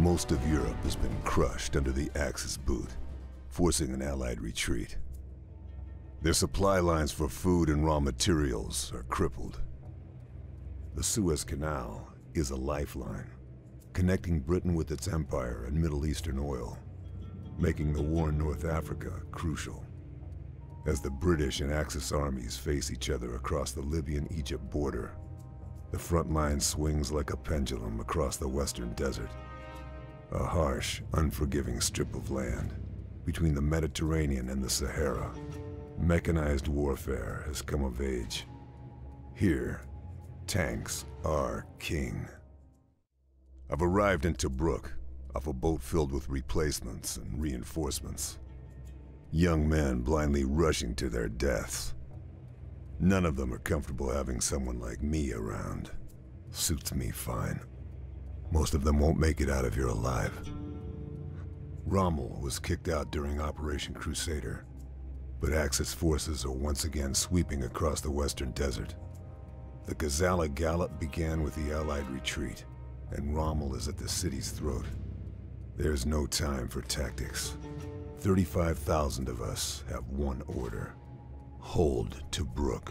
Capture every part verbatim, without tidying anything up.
Most of Europe has been crushed under the Axis boot, forcing an Allied retreat. Their supply lines for food and raw materials are crippled. The Suez Canal is a lifeline, connecting Britain with its empire and Middle Eastern oil, making the war in North Africa crucial. As the British and Axis armies face each other across the Libyan-Egypt border, the front line swings like a pendulum across the western desert. A harsh, unforgiving strip of land between the Mediterranean and the Sahara. Mechanized warfare has come of age. Here, tanks are king. I've arrived in Tobruk, off a boat filled with replacements and reinforcements. Young men blindly rushing to their deaths. None of them are comfortable having someone like me around. Suits me fine. Most of them won't make it out of here alive. Rommel was kicked out during Operation Crusader, but Axis forces are once again sweeping across the western desert. The Gazala Gallop began with the Allied retreat, and Rommel is at the city's throat. There's no time for tactics. thirty-five thousand of us have one order. Hold Tobruk.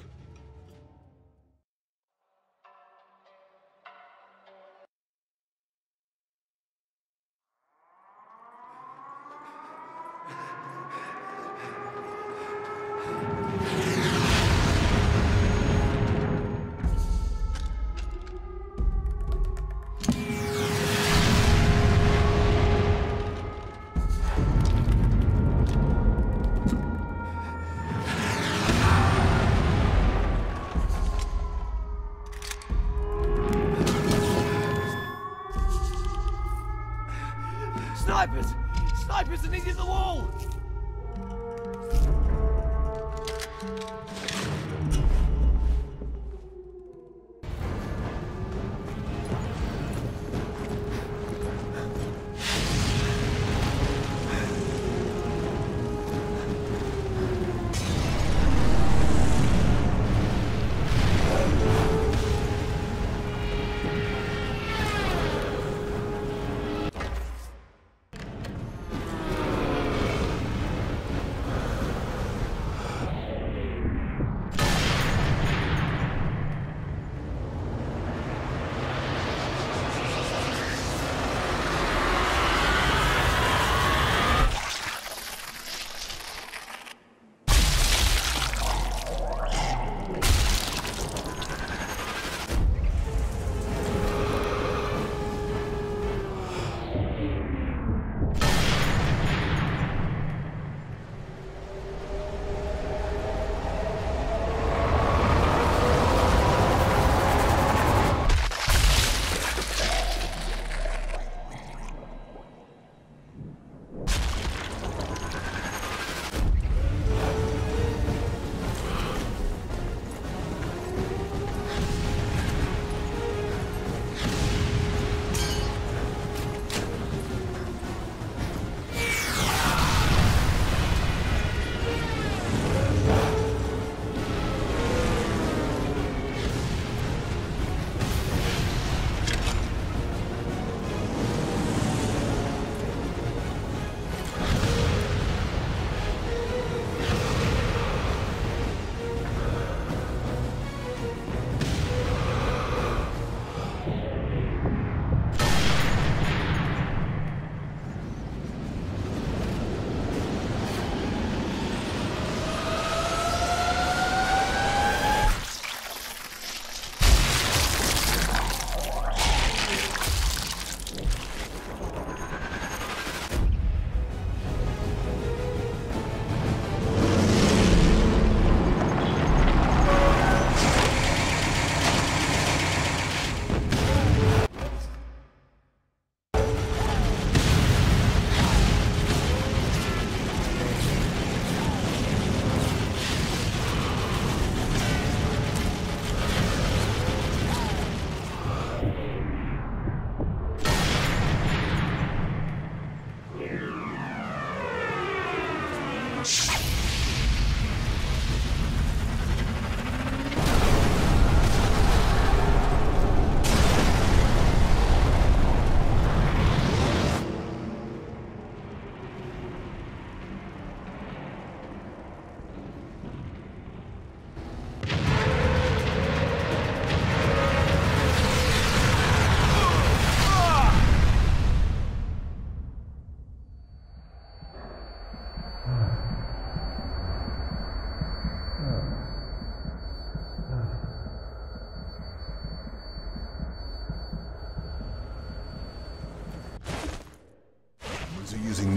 Snipers! Snipers are needed the wall!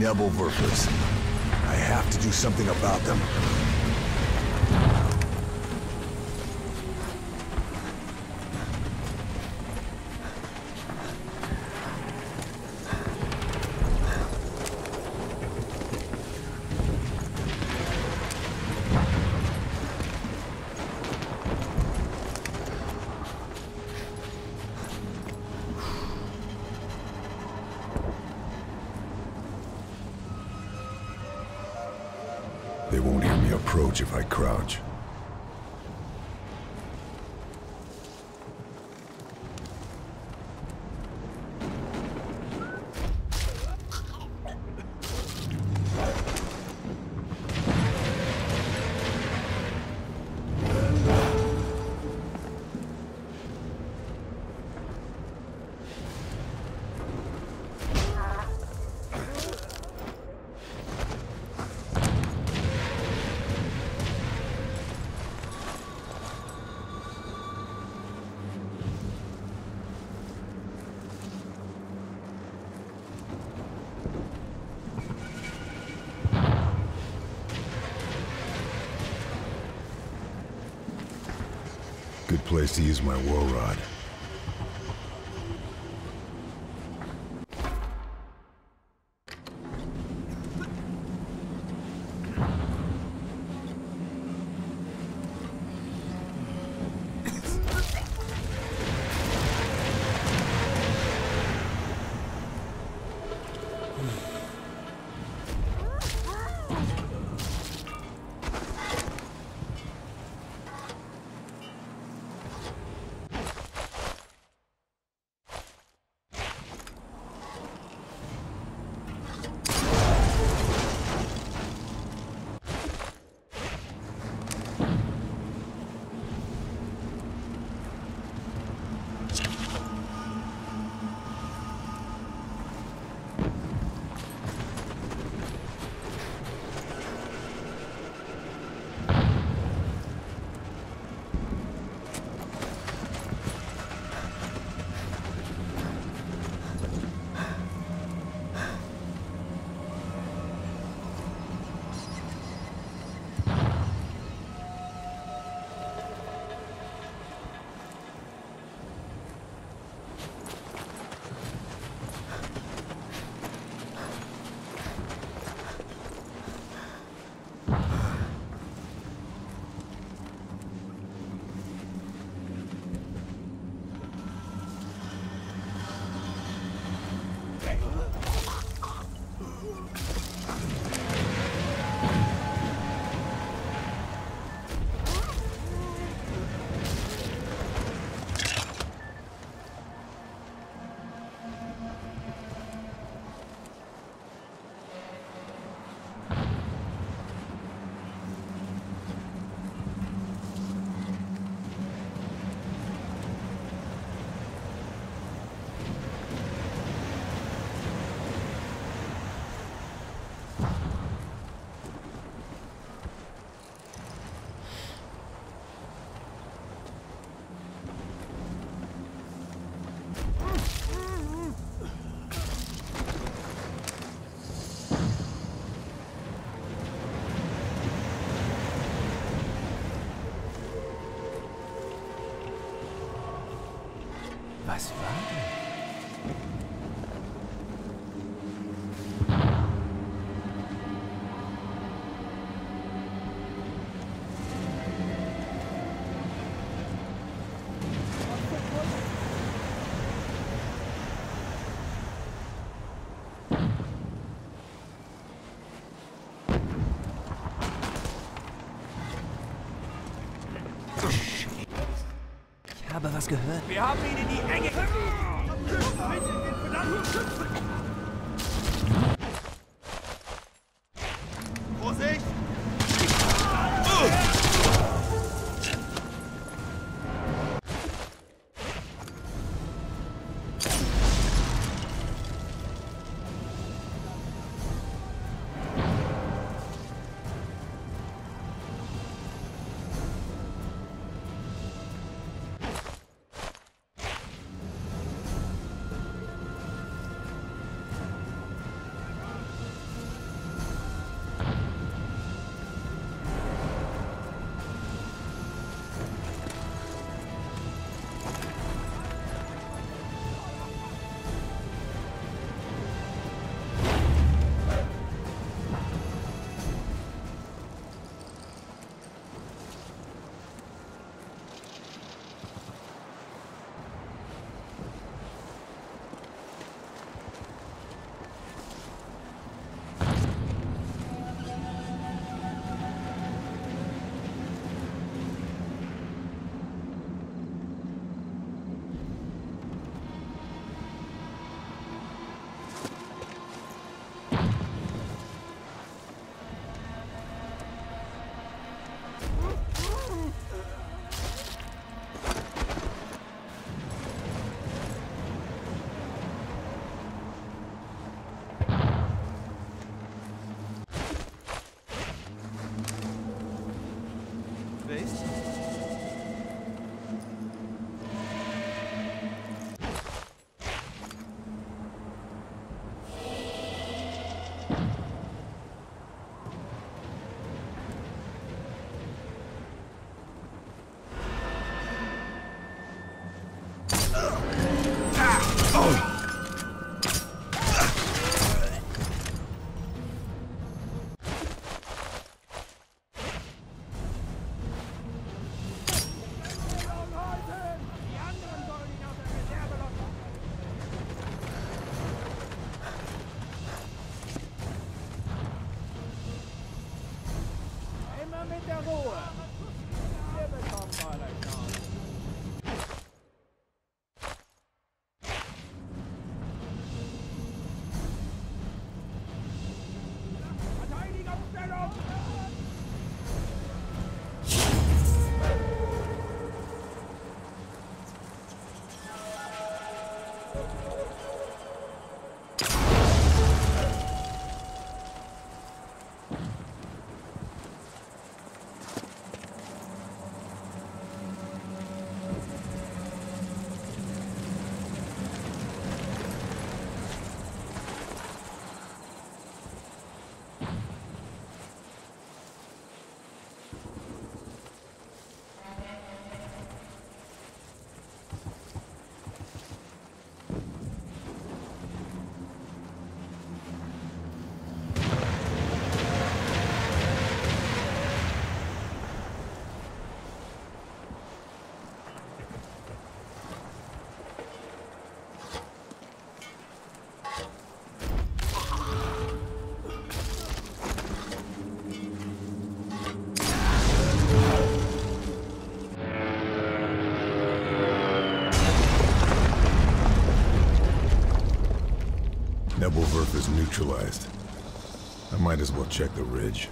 Nebelwerfers. I have to do something about them. They won't hear me approach if I crouch. Good place to use my war rod. Was war denn? Ich habe was gehört. Wir haben ihn in die Enge. Vorsicht! Nebelwerf is neutralized. I might as well check the ridge.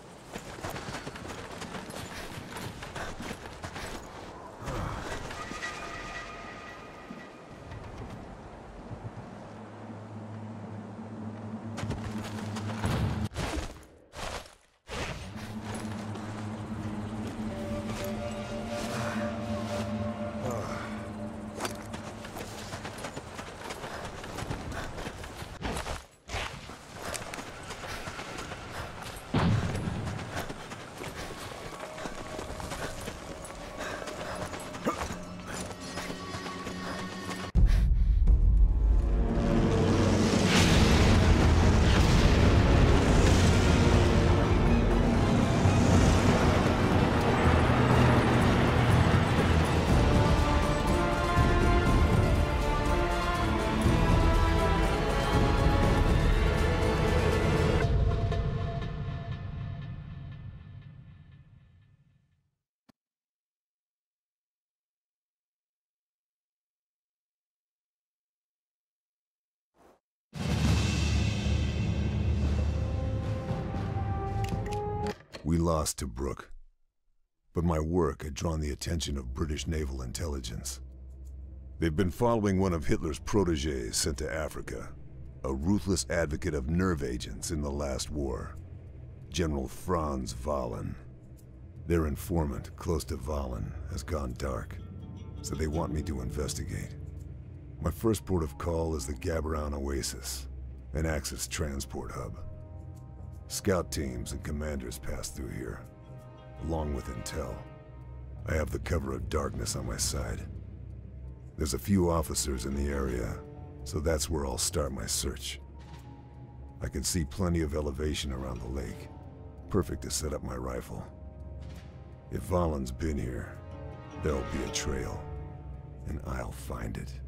We lost to Tobruk, but my work had drawn the attention of British naval intelligence. They've been following one of Hitler's protégés sent to Africa, a ruthless advocate of nerve agents in the last war, General Franz Wahlen. Their informant, close to Wahlen, has gone dark, so they want me to investigate. My first port of call is the Gaborone Oasis, an Axis transport hub. Scout teams and commanders pass through here, along with intel. I have the cover of darkness on my side. There's a few officers in the area, so that's where I'll start my search. I can see plenty of elevation around the lake, perfect to set up my rifle. If Wahlen's been here, there'll be a trail, and I'll find it.